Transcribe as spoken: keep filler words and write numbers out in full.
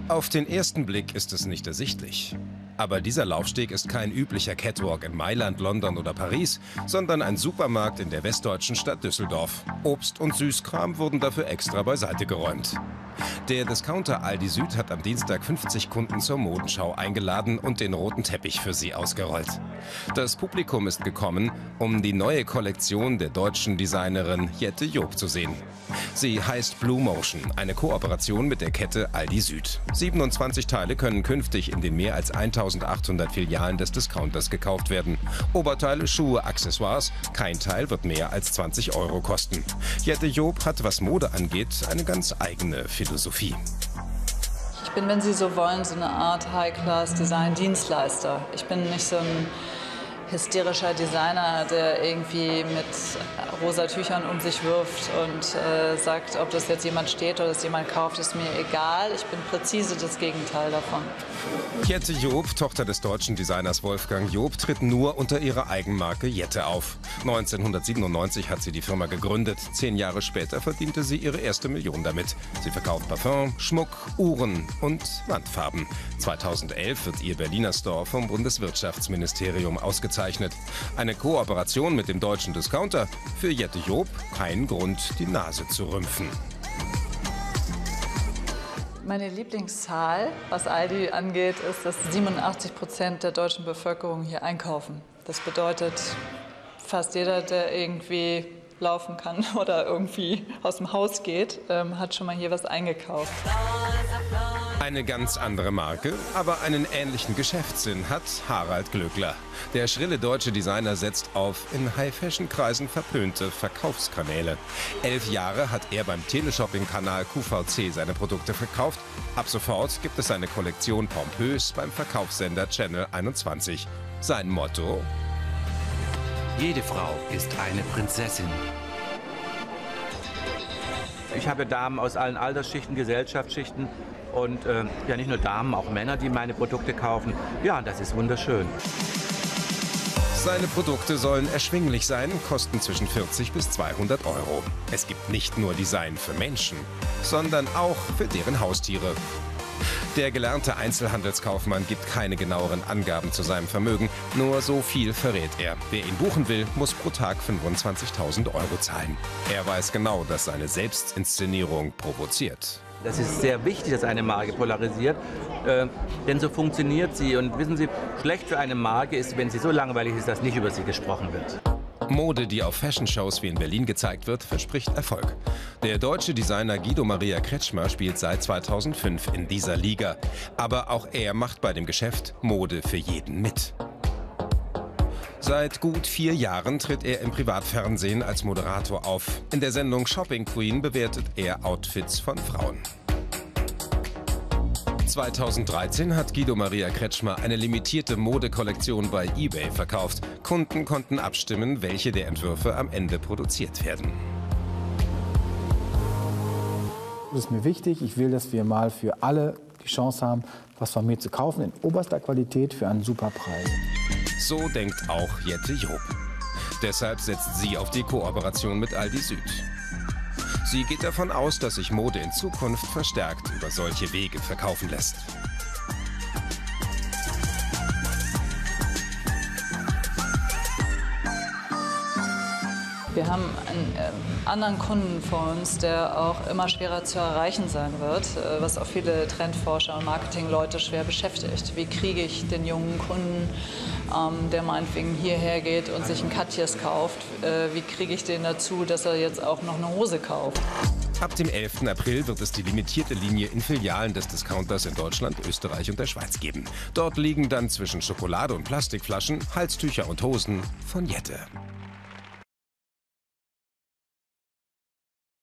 Auf den ersten Blick ist es nicht ersichtlich. Aber dieser Laufsteg ist kein üblicher Catwalk in Mailand, London oder Paris, sondern ein Supermarkt in der westdeutschen Stadt Düsseldorf. Obst und Süßkram wurden dafür extra beiseite geräumt. Der Discounter Aldi Süd hat am Dienstag fünfzig Kunden zur Modenschau eingeladen und den roten Teppich für sie ausgerollt. Das Publikum ist gekommen, um die neue Kollektion der deutschen Designerin Jette Joop zu sehen. Sie heißt Blue Motion, eine Kooperation mit der Kette Aldi Süd. siebenundzwanzig Teile können künftig in den mehr als eintausendachthundert Filialen des Discounters gekauft werden. Oberteile, Schuhe, Accessoires, kein Teil wird mehr als zwanzig Euro kosten. Jette Joop hat, was Mode angeht, eine ganz eigene Philosophie. Ich bin, wenn Sie so wollen, so eine Art High-Class-Design-Dienstleister. Ich bin nicht so ein hysterischer Designer, der irgendwie mit rosa Tüchern um sich wirft und äh, sagt, ob das jetzt jemand steht oder das jemand kauft, ist mir egal. Ich bin präzise das Gegenteil davon. Jette Joop, Tochter des deutschen Designers Wolfgang Joop, tritt nur unter ihrer Eigenmarke Jette auf. neunzehnhundertsiebenundneunzig hat sie die Firma gegründet. Zehn Jahre später verdiente sie ihre erste Million damit. Sie verkauft Parfum, Schmuck, Uhren und Wandfarben. zweitausendelf wird ihr Berliner Store vom Bundeswirtschaftsministerium ausgezeichnet. Eine Kooperation mit dem deutschen Discounter? Für Jette Joop kein Grund, die Nase zu rümpfen. Meine Lieblingszahl, was Aldi angeht, ist, dass siebenundachtzig Prozent der deutschen Bevölkerung hier einkaufen. Das bedeutet, fast jeder, der irgendwie laufen kann oder irgendwie aus dem Haus geht, ähm, hat schon mal hier was eingekauft. Eine ganz andere Marke, aber einen ähnlichen Geschäftssinn hat Harald Glöckler. Der schrille deutsche Designer setzt auf in High-Fashion-Kreisen verpönte Verkaufskanäle. Elf Jahre hat er beim Teleshopping-Kanal Q V C seine Produkte verkauft. Ab sofort gibt es seine Kollektion pompös beim Verkaufssender Channel einundzwanzig. Sein Motto: Jede Frau ist eine Prinzessin. Ich habe Damen aus allen Altersschichten, Gesellschaftsschichten und äh, ja nicht nur Damen, auch Männer, die meine Produkte kaufen. Ja, das ist wunderschön. Seine Produkte sollen erschwinglich sein, kosten zwischen vierzig bis zweihundert Euro. Es gibt nicht nur Design für Menschen, sondern auch für deren Haustiere. Der gelernte Einzelhandelskaufmann gibt keine genaueren Angaben zu seinem Vermögen, nur so viel verrät er. Wer ihn buchen will, muss pro Tag fünfundzwanzigtausend Euro zahlen. Er weiß genau, dass seine Selbstinszenierung provoziert. Das ist sehr wichtig, dass eine Marke polarisiert, äh, denn so funktioniert sie. Und wissen Sie, schlecht für eine Marke ist, wenn sie so langweilig ist, dass nicht über sie gesprochen wird. Mode, die auf Fashion-Shows wie in Berlin gezeigt wird, verspricht Erfolg. Der deutsche Designer Guido Maria Kretschmer spielt seit zweitausendfünf in dieser Liga. Aber auch er macht bei dem Geschäft Mode für jeden mit. Seit gut vier Jahren tritt er im Privatfernsehen als Moderator auf. In der Sendung Shopping Queen bewertet er Outfits von Frauen. zweitausenddreizehn hat Guido Maria Kretschmer eine limitierte Modekollektion bei eBay verkauft. Kunden konnten abstimmen, welche der Entwürfe am Ende produziert werden. Das ist mir wichtig. Ich will, dass wir mal für alle die Chance haben, was von mir zu kaufen, in oberster Qualität für einen super Preis. So denkt auch Jette Joop. Deshalb setzt sie auf die Kooperation mit Aldi Süd. Sie geht davon aus, dass sich Mode in Zukunft verstärkt über solche Wege verkaufen lässt. Wir haben einen äh, anderen Kunden vor uns, der auch immer schwerer zu erreichen sein wird, äh, was auch viele Trendforscher und Marketingleute schwer beschäftigt. Wie kriege ich den jungen Kunden, ähm, der meinetwegen hierher geht und sich ein Katjes kauft, äh, wie kriege ich den dazu, dass er jetzt auch noch eine Hose kauft? Ab dem elften April wird es die limitierte Linie in Filialen des Discounters in Deutschland, Österreich und der Schweiz geben. Dort liegen dann zwischen Schokolade und Plastikflaschen Halstücher und Hosen von Jette.